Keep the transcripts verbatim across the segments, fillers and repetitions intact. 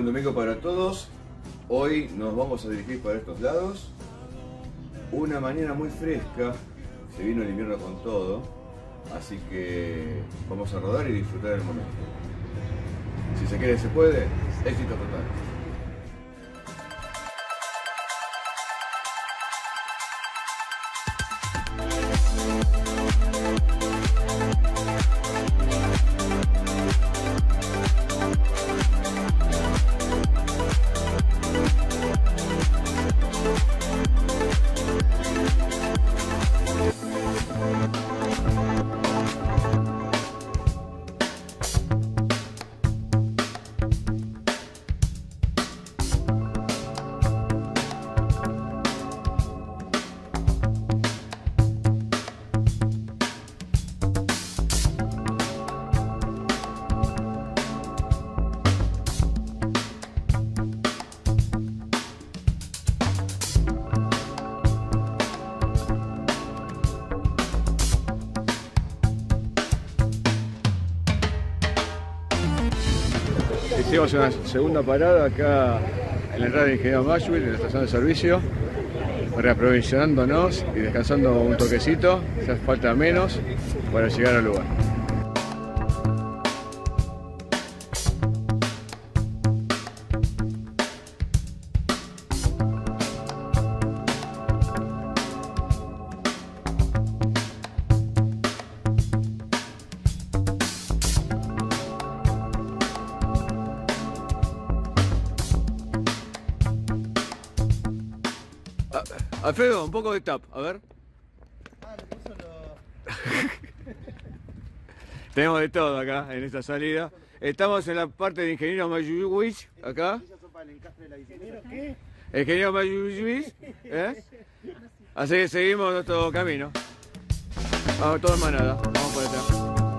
buen domingo para todos. Hoy nos vamos a dirigir para estos lados. Una mañana muy fresca, se vino el invierno con todo, así que vamos a rodar y disfrutar del momento. Si se quiere, se puede, éxito total. Hicimos una segunda parada acá en la entrada de Ingeniero Maxwell, en la estación de servicio, reaprovisionándonos y descansando un toquecito, ya falta menos para llegar al lugar. Alfredo, un poco de tap, a ver. Ah, le puso lo... Tenemos de todo acá en esta salida. Estamos en la parte de Ingeniero Mayuwis, acá. ¿Qué? Ingeniero Mayuwis, ¿eh? Así que seguimos nuestro camino. Vamos todos en manada, vamos por allá.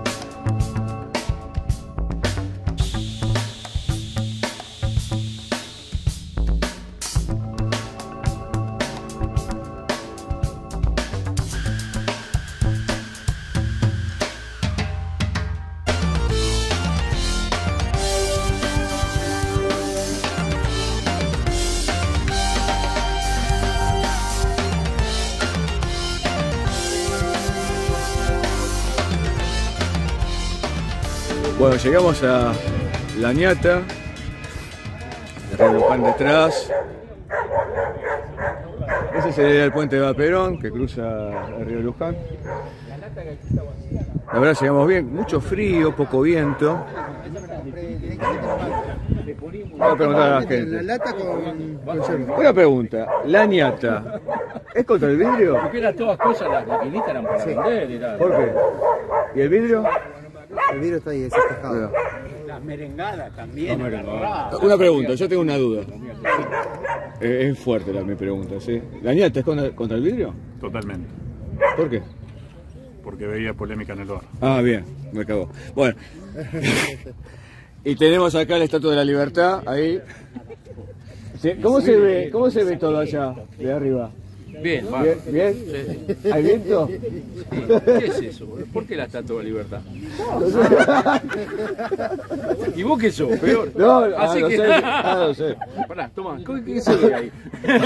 Bueno, llegamos a La Ñata, el río Luján detrás. Ese sería el puente de Vaperón que cruza el río Luján. La verdad llegamos bien, mucho frío, poco viento. Voy a preguntar a la gente. Una pregunta, La Ñata, ¿es contra el vidrio? Porque eran todas cosas, las maquinitas eran para vender y tal. ¿Por qué? ¿Y el vidrio? El vidrio está ahí, ese pescado. Las merengadas también. Una pregunta, yo tengo una duda. Eh, es fuerte la, mi pregunta, ¿sí? ¿La Ñata es contra, contra el vidrio? Totalmente. ¿Por qué? Porque veía polémica en el bar. Ah, bien, me cagó. Bueno. Y tenemos acá la Estatua de la Libertad, ahí. ¿Cómo se ve, cómo se ve todo allá, de arriba? Bien, va. ¿Bien? ¿Bien? Sí. ¿Hay viento? Sí. ¿Qué es eso? ¿Por qué la Estatua de la Libertad? ¿Y vos qué sos? Peor. No, Así ah, que... no sé. Ah, no sé. Pará, toma, ¿qué se ve ahí?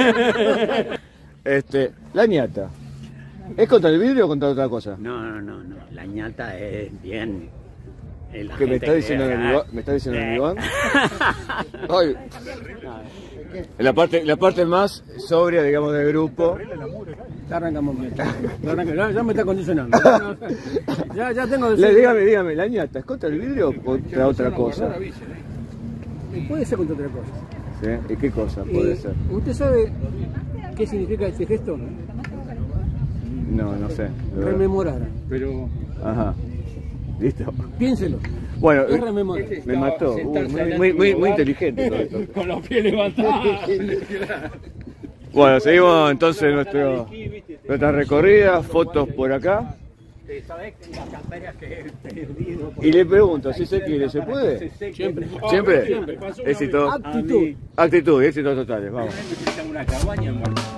Este, La Ñata. ¿Es contra el vidrio o contra otra cosa? No, no, no, no. La Ñata es bien. Es la ¿Qué me gente está diciendo que- en el Iván? ¿Me está diciendo en el Iván? Ay. En la parte, la parte más sobria, digamos, del grupo. Ya arrancamos bien. Ya, arranca- ya- ya me está condicionando. Ya, ya tengo... Le, dígame, dígame, ¿La Ñata es contra el vidrio o contra otra cosa? Puede ser contra otra cosa. ¿Sí? ¿Y qué cosa puede Eh, ser? ¿Usted sabe qué significa este gesto? No, no sé. Rememorar. Pero... Ajá. ¿Listo? Piénselo. Bueno, Es rememorar. me mató. Uh, muy, muy, muy, muy inteligente todo esto. Con los pies levantados. Bueno, seguimos entonces nuestro, nuestra recorrida, fotos por acá. ¿Sabés las camperas que he perdido? Y le pregunto, si se quiere, ¿se puede? Siempre. ¿Siempre? Éxito. Actitud. Actitud, éxitos totales, vamos. Tengo una cabaña en Mar-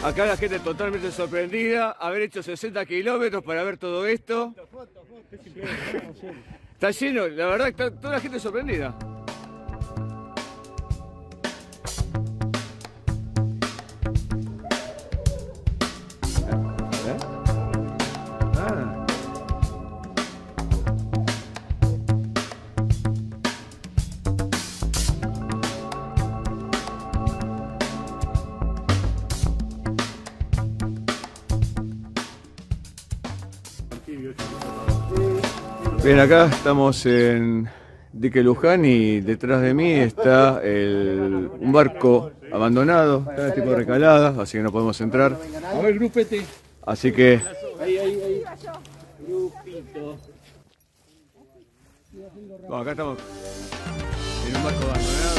Acá la gente totalmente sorprendida, haber hecho sesenta kilómetros para ver todo esto. Está lleno, la verdad, está toda la gente sorprendida. ¿Eh? Ah. Bien, acá estamos en Dique Luján y detrás de mí está el, un barco abandonado, está tipo de recalada, así que no podemos entrar. A ver, grupete. Así que Ahí, ahí, ahí. Grupito. bueno, acá estamos en un barco abandonado.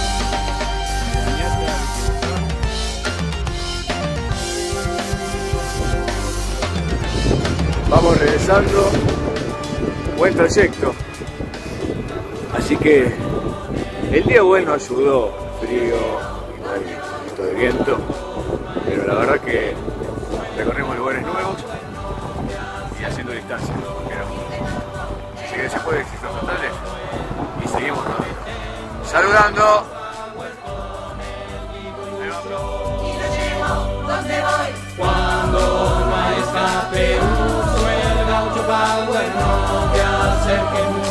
Vamos regresando. Buen trayecto. Así que el día bueno ayudó, frío y no hay un poquito de viento, pero la verdad que recorrimos lugares nuevos y haciendo distancia, porque no. Así que se puede éxitos totales y seguimos rodando. Saludando. ¿Dónde voy? Cuando no hay escape, uso el gaucho power, no te acerques mucho.